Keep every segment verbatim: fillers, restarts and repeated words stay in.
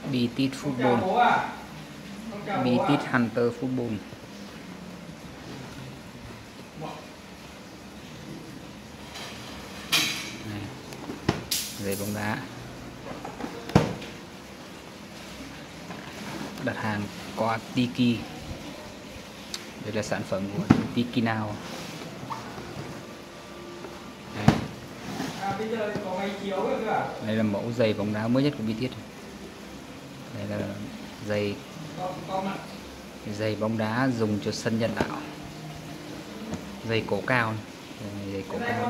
Beat Football, Beat Hunter Football. Này, giày bóng đá đặt hàng qua Tiki. Đây là sản phẩm của Tiki Now. Đây. Đây là mẫu giày bóng đá mới nhất của Beat. Đây là giày giày bóng đá dùng cho sân nhân tạo, giày cổ cao này. Giày cổ cao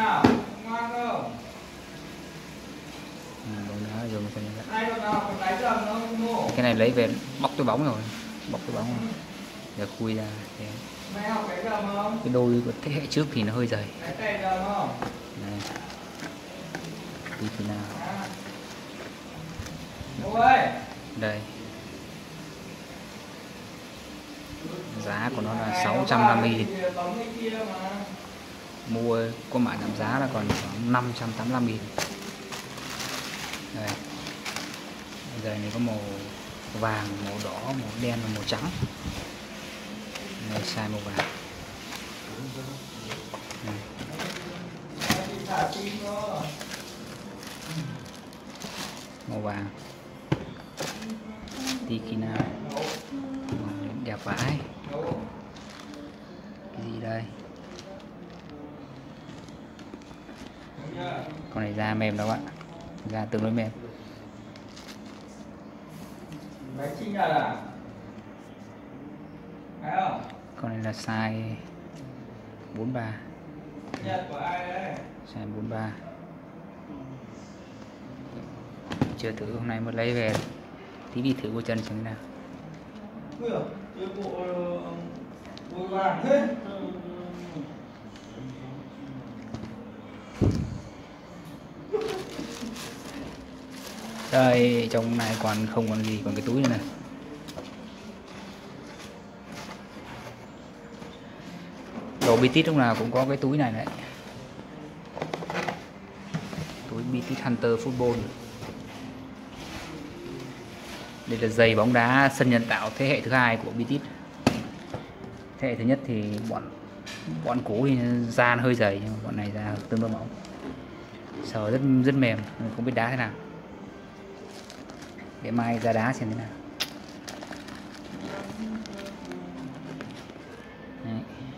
bóng đá dùng sân nhân tạo. Cái này lấy về bóc túi bóng rồi, bóc túi bóng rồi. Giờ khui ra thế. Cái đôi của thế hệ trước thì nó hơi dày. Đây. Đi thế nào? Đây. Giá của nó là sáu trăm năm mươi nghìn. Mua có mã giảm giá là còn khoảng năm trăm tám mươi lăm nghìn. Đây. Giày này có màu vàng, màu đỏ, màu đen và màu trắng. Đây size màu vàng. Đây. Màu vàng. Tiki Now. Đẹp vãi. Cái gì đây? Con này da mềm đâu ạ? Da tương đối mềm. Con này là size bốn ba. Size bốn ba. Chưa thử, hôm nay mới lấy về. Tí đi thử của chân xem thế nào. Đây, trong này còn không còn gì, còn cái túi này này. Đồ Beat lúc nào cũng có cái túi này đấy. Túi Beat Hunter Football. Đây là giày bóng đá sân nhân tạo thế hệ thứ hai của Beat. Thế hệ thứ nhất thì bọn bọn cũ thì da nó hơi dày, nhưng mà bọn này da tương đối mỏng, sờ rất rất mềm, không biết đá thế nào. Để mai ra đá xem thế nào. Đấy.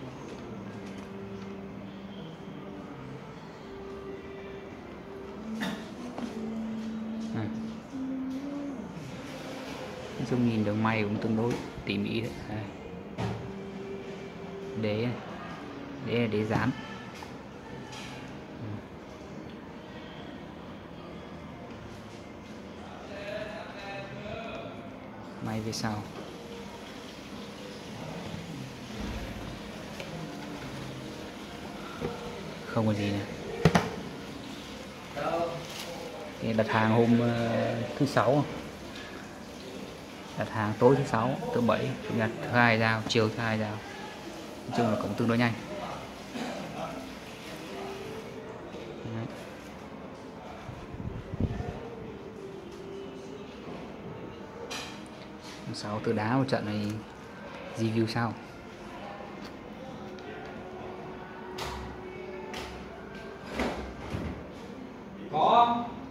À. Nói chung nhìn đường may cũng tương đối tỉ mỉ đấy. Đây. Đế đế là đế dán. May về sau. Không có gì nè. Cái đặt hàng hôm uh, thứ sáu. Đặt hàng tối thứ sáu, thứ bảy, chủ nhật thứ hai giao, chiều thứ hai giao. Nói chung là cũng tương đối nhanh. Đấy. Sáu từ đá một trận này review sau. Có.